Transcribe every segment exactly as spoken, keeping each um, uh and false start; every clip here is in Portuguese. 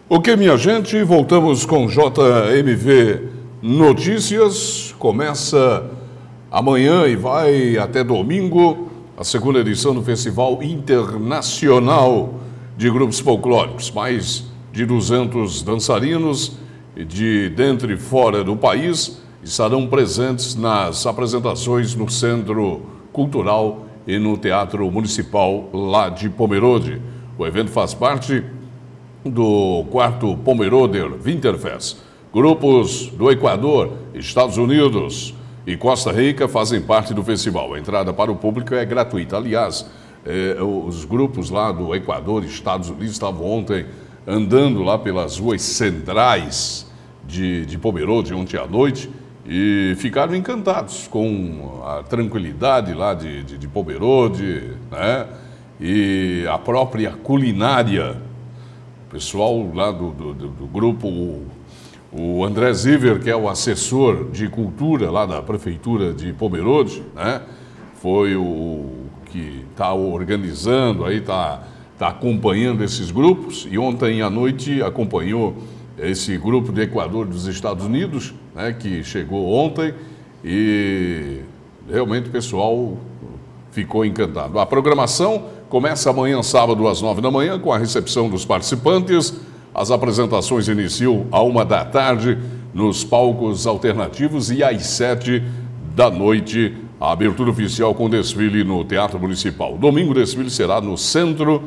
Ok, minha gente, voltamos com J M V Notícias. Começa amanhã e vai até domingo a segunda edição do Festival Internacional de Grupos Folclóricos. Mais de duzentos dançarinos de dentro e fora do país estarão presentes nas apresentações no Centro Cultural e no Teatro Municipal lá de Pomerode. O evento faz parte do quarto Pomerode Winterfest. Grupos do Equador, Estados Unidos e Costa Rica fazem parte do festival. A entrada para o público é gratuita. Aliás, eh, os grupos lá do Equador e Estados Unidos estavam ontem andando lá pelas ruas centrais de, de Pomerode ontem à noite e ficaram encantados com a tranquilidade lá de, de, de Pomerode, né? E a própria culinária. O pessoal lá do, do, do grupo, o, o André Ziver, que é o assessor de cultura lá da prefeitura de Pomerode, né? Foi o que está organizando, aí está tá acompanhando esses grupos, e ontem à noite acompanhou esse grupo do Equador dos Estados Unidos, né, que chegou ontem, e realmente o pessoal ficou encantado. A programação começa amanhã, sábado, às nove da manhã, com a recepção dos participantes. As apresentações iniciam à uma da tarde nos palcos alternativos e às sete da noite a abertura oficial com desfile no Teatro Municipal. Domingo o desfile será no centro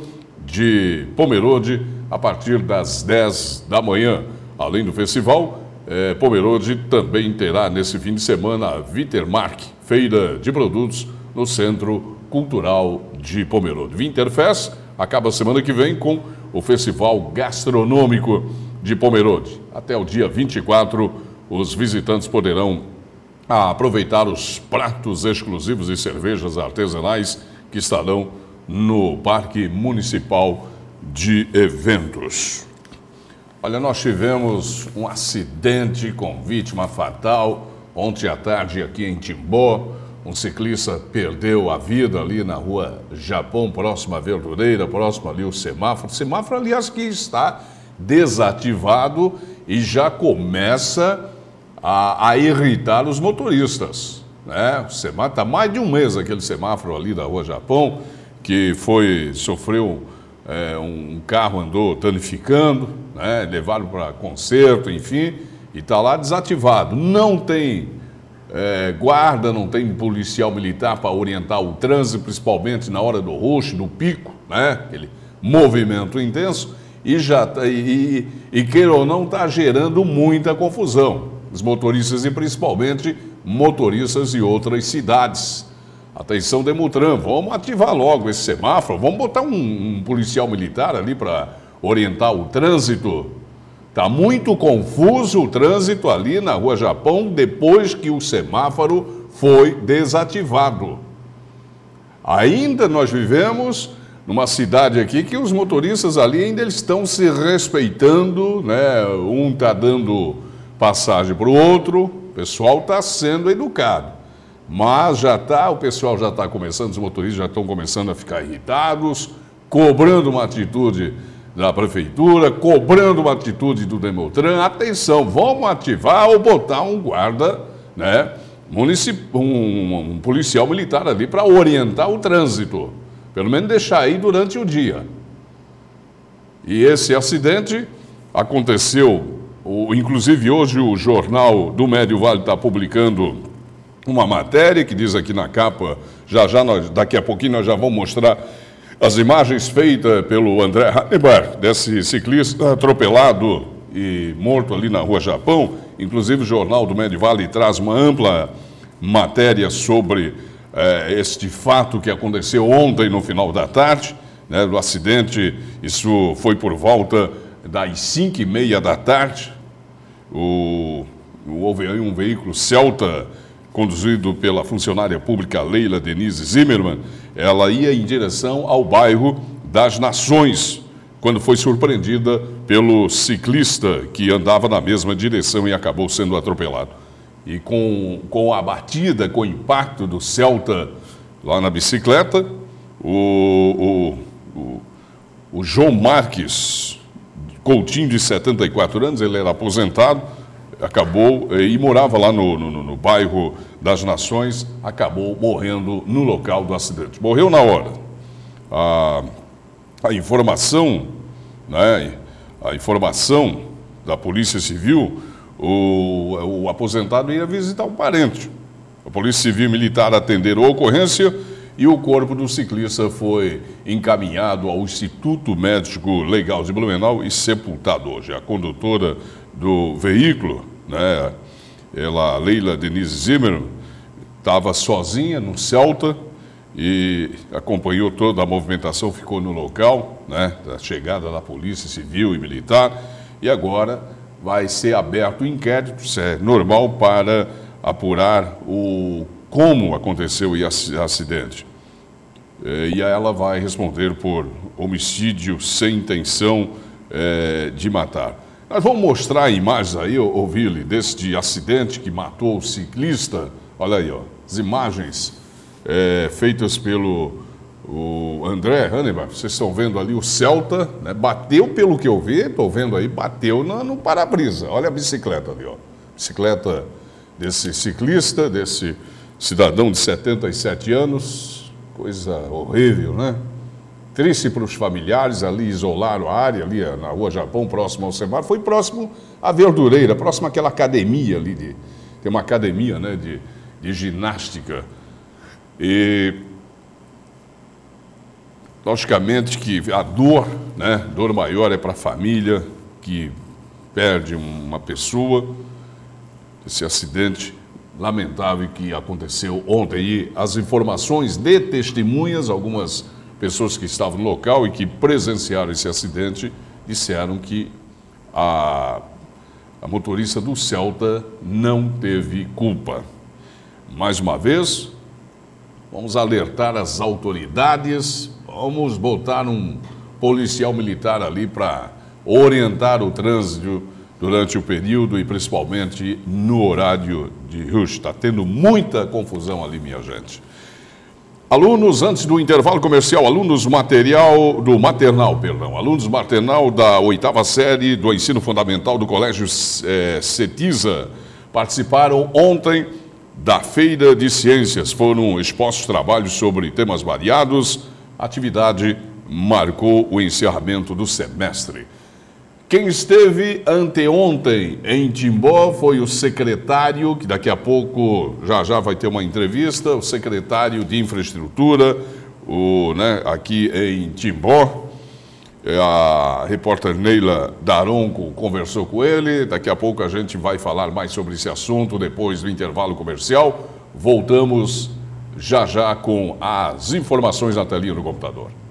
de Pomerode a partir das dez da manhã. Além do festival, eh, Pomerode também terá nesse fim de semana a Wintermark, feira de produtos no Centro Cultural de Pomerode. Winterfest acaba semana que vem com o Festival Gastronômico de Pomerode. Até o dia vinte e quatro, os visitantes poderão aproveitar os pratos exclusivos e cervejas artesanais que estarão no Parque Municipal de Eventos. Olha, nós tivemos um acidente com vítima fatal ontem à tarde aqui em Timbó. Um ciclista perdeu a vida ali na rua Japão, próxima à Verdureira, próximo ali o semáforo. O semáforo, aliás, que está desativado e já começa a, a irritar os motoristas, né? O semáforo, está mais de um mês aquele semáforo ali da rua Japão, que foi, sofreu, é, um carro andou danificando, né? Levaram para conserto, enfim, e está lá desativado. Não tem É, guarda, não tem policial militar para orientar o trânsito, principalmente na hora do rush, do pico, né? Aquele movimento intenso, e já tá, e, e queira ou não, está gerando muita confusão. Os motoristas e principalmente motoristas de outras cidades. Atenção, Demutran, vamos ativar logo esse semáforo, vamos botar um, um policial militar ali para orientar o trânsito. Está muito confuso o trânsito ali na rua Japão depois que o semáforo foi desativado. Ainda nós vivemos numa cidade aqui que os motoristas ali ainda estão se respeitando, né? Um está dando passagem para o outro, o pessoal está sendo educado. Mas já está, o pessoal já está começando, os motoristas já estão começando a ficar irritados, cobrando uma atitude da prefeitura, cobrando uma atitude do Demutran. Atenção, vamos ativar ou botar um guarda, né, municip... um, um policial militar ali para orientar o trânsito, pelo menos deixar aí durante o dia. E esse acidente aconteceu, o, inclusive hoje o Jornal do Médio Vale está publicando uma matéria que diz aqui na capa, já já nós, daqui a pouquinho nós já vamos mostrar as imagens feitas pelo André Hannibal, desse ciclista atropelado e morto ali na rua Japão. Inclusive o Jornal do Médio Vale traz uma ampla matéria sobre eh, este fato que aconteceu ontem no final da tarde, né, do acidente. Isso foi por volta das cinco e meia da tarde. O, houve aí um veículo Celta conduzido pela funcionária pública Leila Denise Zimmermann. Ela ia em direção ao bairro das Nações, quando foi surpreendida pelo ciclista que andava na mesma direção e acabou sendo atropelado. E com, com a batida, com o impacto do Celta lá na bicicleta, o, o, o, o João Marques, Coutinho, de setenta e quatro anos, ele era aposentado, acabou eh, e morava lá no, no, no bairro das Nações, acabou morrendo no local do acidente. Morreu na hora. A, a informação, né, a informação da Polícia Civil, o, o aposentado ia visitar um parente. A Polícia Civil e Militar atenderam a ocorrência e o corpo do ciclista foi encaminhado ao Instituto Médico Legal de Blumenau e sepultado hoje. A condutora do veículo, né, ela, Leila Denise Zimmer, estava sozinha no Celta e acompanhou toda a movimentação, ficou no local, né, da chegada da Polícia Civil e Militar, e agora vai ser aberto o inquérito, se é normal, para apurar o, como aconteceu o acidente. E ela vai responder por homicídio sem intenção é, de matar. Nós vamos mostrar imagens aí, ô Vili, desse acidente que matou o ciclista. Olha aí, ó, as imagens é, feitas pelo o André Hannibal. Vocês estão vendo ali o Celta, né, bateu, pelo que eu vi, estou vendo aí, bateu no, no para-brisa. Olha a bicicleta ali, ó. Bicicleta desse ciclista, desse cidadão de setenta e sete anos. Coisa horrível, né? Triste para os familiares, ali isolaram a área, ali na Rua Japão, próximo ao Semar. Foi próximo à Verdureira, próximo àquela academia ali, de, tem uma academia, né, de, de ginástica. E, logicamente que a dor, né, dor maior é para a família que perde uma pessoa. Esse acidente lamentável que aconteceu ontem. E as informações de testemunhas, algumas pessoas que estavam no local e que presenciaram esse acidente, disseram que a, a motorista do Celta não teve culpa. Mais uma vez, vamos alertar as autoridades, vamos botar um policial militar ali para orientar o trânsito durante o período e principalmente no horário de rush. Está tendo muita confusão ali, minha gente. Alunos, antes do intervalo comercial, alunos material do maternal, perdão, alunos maternal da oitava série do ensino fundamental do Colégio é, Cetiza participaram ontem da Feira de Ciências. Foram expostos trabalhos sobre temas variados. A atividade marcou o encerramento do semestre. Quem esteve anteontem em Timbó foi o secretário, que daqui a pouco, já já vai ter uma entrevista, o secretário de Infraestrutura, o, né, aqui em Timbó. A repórter Neila Daronco conversou com ele, daqui a pouco a gente vai falar mais sobre esse assunto depois do intervalo comercial. Voltamos já já com as informações na telinha do computador.